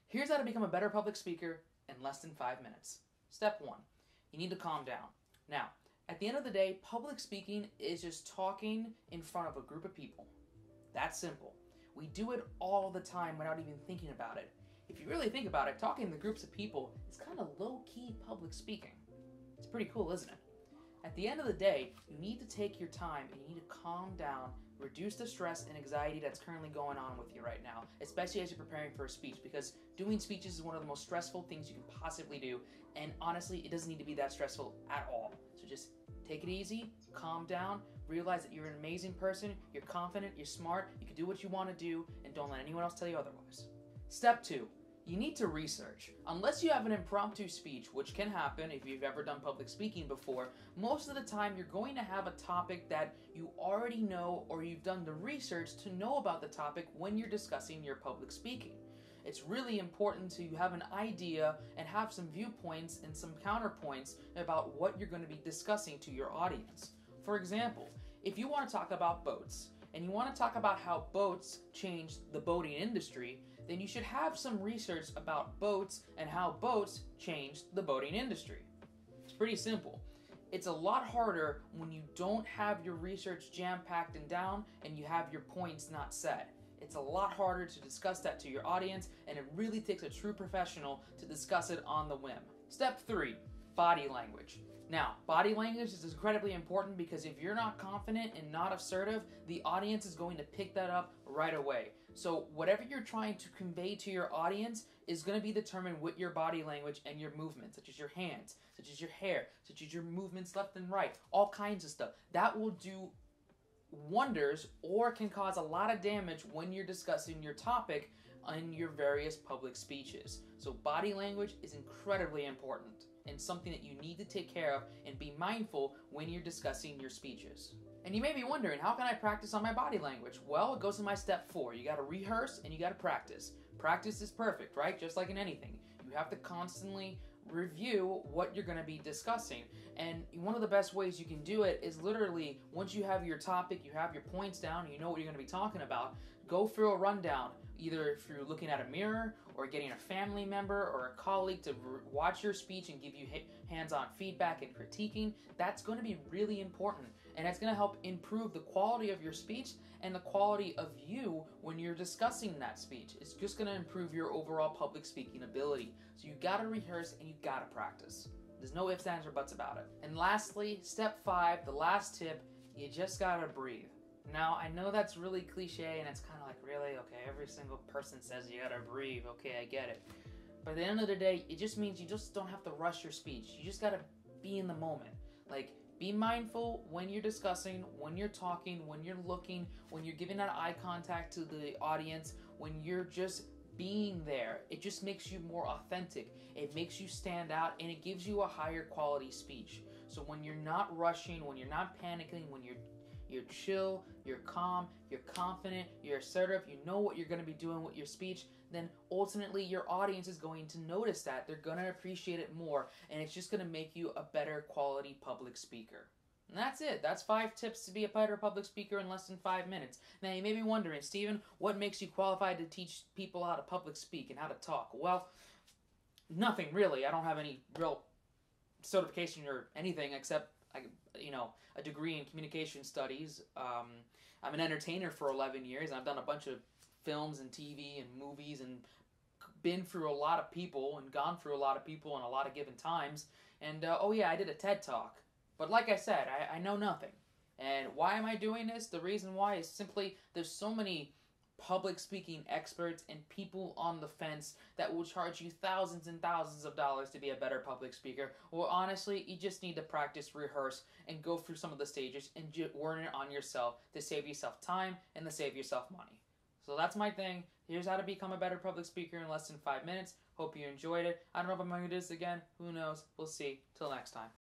Here's how to become a better public speaker in less than 5 minutes. Step 1, you need to calm down. Now, at the end of the day, public speaking is just talking in front of a group of people. That's simple. We do it all the time without even thinking about it. If you really think about it, talking to groups of people is kind of low-key public speaking. It's pretty cool, isn't it? At the end of the day, you need to take your time and you need to calm down, reduce the stress and anxiety that's currently going on with you right now, especially as you're preparing for a speech, because doing speeches is one of the most stressful things you can possibly do, and honestly, it doesn't need to be that stressful at all. So just take it easy, calm down, realize that you're an amazing person, you're confident, you're smart, you can do what you want to do, and don't let anyone else tell you otherwise. Step 2. You need to research. Unless you have an impromptu speech, which can happen if you've ever done public speaking before, most of the time you're going to have a topic that you already know or you've done the research to know about the topic when you're discussing your public speaking. It's really important to have an idea and have some viewpoints and some counterpoints about what you're going to be discussing to your audience. For example, if you want to talk about boats, and you want to talk about how boats changed the boating industry, then you should have some research about boats and how boats changed the boating industry. It's pretty simple. It's a lot harder when you don't have your research jam-packed and down and you have your points not set. It's a lot harder to discuss that to your audience, and it really takes a true professional to discuss it on the whim. Step 3, body language. Now, body language is incredibly important because if you're not confident and not assertive, the audience is going to pick that up right away. So whatever you're trying to convey to your audience is going to be determined with your body language and your movements, such as your hands, such as your hair, such as your movements left and right, all kinds of stuff. That will do wonders or can cause a lot of damage when you're discussing your topic in your various public speeches. So body language is incredibly important and something that you need to take care of and be mindful when you're discussing your speeches. And you may be wondering, how can I practice on my body language? Well, it goes to my step 4. You got to rehearse and you got to practice. Practice is perfect, right? Just like in anything. You have to constantly review what you're going to be discussing. And one of the best ways you can do it is literally, once you have your topic, you have your points down, and you know what you're going to be talking about, go through a rundown, either through looking at a mirror or getting a family member or a colleague to watch your speech and give you hands-on feedback and critiquing. That's going to be really important, and it's going to help improve the quality of your speech and the quality of you when you're discussing that speech. It's just going to improve your overall public speaking ability. So you got to rehearse and you got to practice. There's no ifs, ands, or buts about it. And lastly, step 5, the last tip, you just got to breathe. Now, I know that's really cliche and it's kind of like, really? Okay, every single person says you got to breathe. Okay, I get it. But at the end of the day, it just means you just don't have to rush your speech. You just got to be in the moment. Like, be mindful when you're discussing, when you're talking, when you're looking, when you're giving that eye contact to the audience, when you're just being there. It just makes you more authentic. It makes you stand out, and it gives you a higher quality speech. So when you're not rushing, when you're not panicking, when you're chill, you're calm, you're confident, you're assertive, you know what you're going to be doing with your speech, then ultimately your audience is going to notice that. They're going to appreciate it more, and it's just going to make you a better quality public speaker. And that's it. That's 5 tips to be a better public speaker in less than 5 minutes. Now you may be wondering, Steven, what makes you qualified to teach people how to public speak and how to talk? Well, nothing really. I don't have any real certification or anything except a degree in communication studies. I'm an entertainer for 11 years, and I've done a bunch of films and TV and movies and been through a lot of people and gone through a lot of people in a lot of given times. And, I did a TED Talk. But like I said, I know nothing. And why am I doing this? The reason why is simply there's so many public speaking experts and people on the fence that will charge you thousands and thousands of dollars to be a better public speaker. Well, honestly, you just need to practice, rehearse, and go through some of the stages and learn it on yourself to save yourself time and to save yourself money. So that's my thing. Here's how to become a better public speaker in less than 5 minutes. Hope you enjoyed it. I don't know if I'm going to do this again. Who knows? We'll see. Till next time.